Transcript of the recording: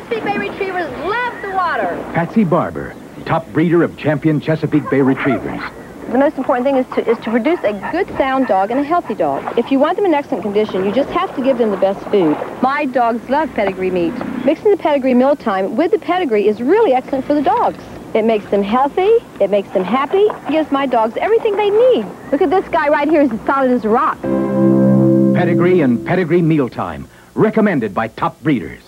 Chesapeake Bay Retrievers love the water. Patsy Barber, top breeder of champion Chesapeake Bay Retrievers. The most important thing is to produce a good sound dog and a healthy dog. If you want them in excellent condition, you just have to give them the best food. My dogs love pedigree meat. Mixing the pedigree mealtime with the pedigree is really excellent for the dogs. It makes them healthy, it makes them happy, it gives my dogs everything they need. Look at this guy right here, he's as solid as a rock. Pedigree and pedigree mealtime, recommended by top breeders.